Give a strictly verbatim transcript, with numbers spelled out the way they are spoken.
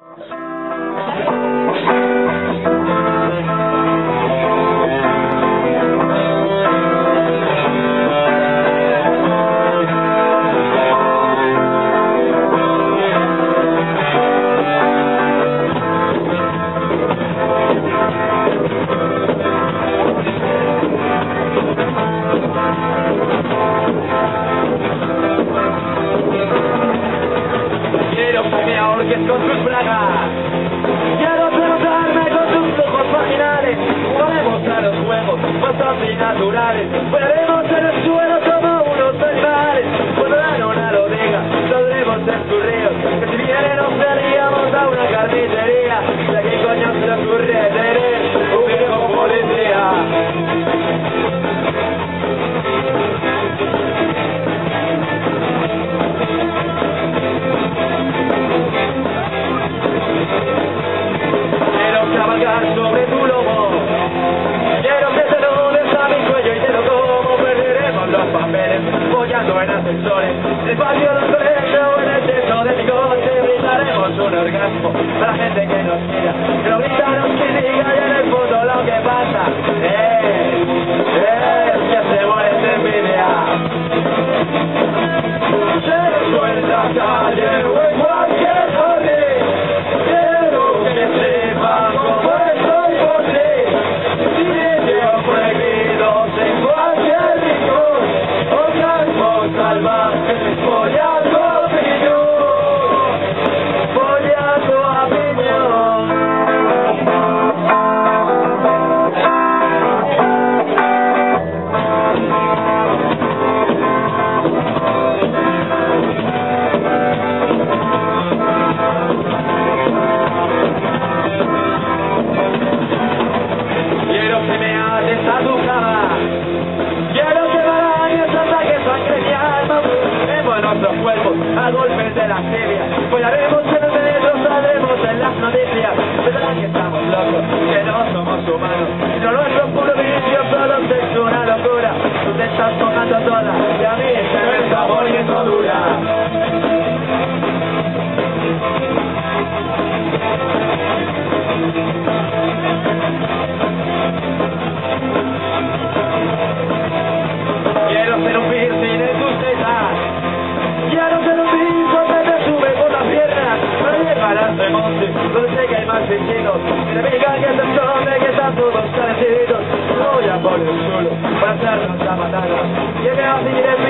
Quiero que me ahorques con tus bragas, quiero frotarme con tus ojos vaginales, jugaremos a los juegos más antinaturales, volaremos en el suelo como unos animales, cuando dan una lodega saldremos en tus ríos, que si viene nos veríamos a una carnicería, ¿y a qué coño se le ocurre tener un viejo policía? Quiero cabalgar sobre tu lomo, quiero que te lo des a mi cuello y te lo como, perderemos los papeles, follando en ascensores, en el patio del colegio o en el techo de mi coche, brindaremos un orgasmo a la gente que nos mira, que lo gritaron que diga y en el fondo lo que pasa es, es que se muere de envidia. Se suelta calle o en cualquier jardín, quiero que sepa cómo estoy por ti, sitios prohibidos en cualquier rincón, o campos salvajes, follando a piñón, follando a piñón. Quiero que me ates a tu cama, quiero que me arañes hasta que sangre mi alma, quememos nuestros cuerpos a golpes de lascivia, follaremos en el metro, saldremos en las noticias, verán que estamos locos, que no somos humanos, no nuestro puro vicio, solo es una locura, tú te estás tocando toda y a mí se me está poniendo dura. Quiero ser un piercing en tus tetas, quiero ser un piso que te sube por las piernas, para llegar a ese monte donde sé que hay más vecinos, que te digan que se esconde, que están todos calentitos, voy a por el suelo para hacernos la matada, y que me va a seguir